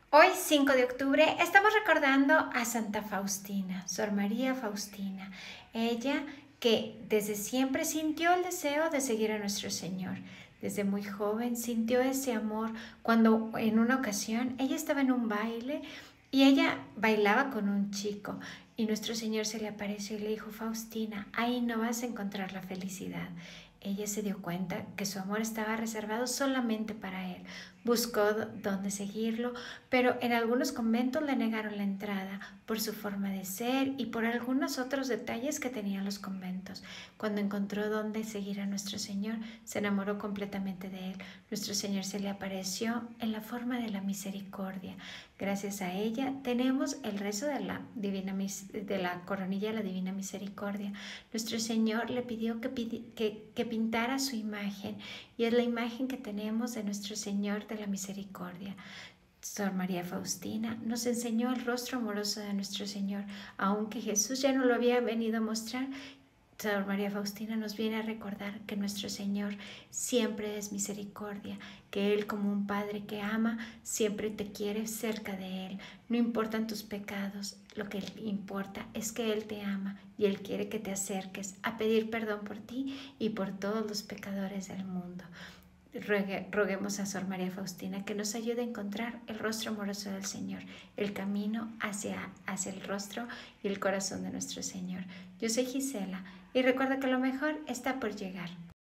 Hoy, 5 de octubre, estamos recordando a Santa Faustina, Sor María Faustina. Ella que desde siempre sintió el deseo de seguir a nuestro Señor. Desde muy joven sintió ese amor cuando en una ocasión ella estaba en un baile y ella bailaba con un chico y nuestro Señor se le apareció y le dijo: Faustina, ahí no vas a encontrar la felicidad. Ella se dio cuenta que su amor estaba reservado solamente para él. Buscó dónde seguirlo, pero en algunos conventos le negaron la entrada por su forma de ser y por algunos otros detalles que tenían los conventos. Cuando encontró dónde seguir a nuestro Señor, se enamoró completamente de él. Nuestro Señor se le apareció en la forma de la misericordia. Gracias a ella tenemos el rezo de la coronilla de la Divina Misericordia. Nuestro Señor le pidió que pintara su imagen y es la imagen que tenemos de nuestro Señor de la Misericordia. Sor María Faustina nos enseñó el rostro amoroso de nuestro Señor, aunque Jesús ya no lo había venido a mostrar. Sor María Faustina nos viene a recordar que nuestro Señor siempre es misericordia, que Él, como un Padre que ama, siempre te quiere cerca de Él. No importan tus pecados, lo que importa es que Él te ama y Él quiere que te acerques a pedir perdón por ti y por todos los pecadores del mundo. Roguemos a Sor María Faustina que nos ayude a encontrar el rostro amoroso del Señor, el camino hacia el rostro y el corazón de nuestro Señor. Yo soy Gisela y recuerda que lo mejor está por llegar.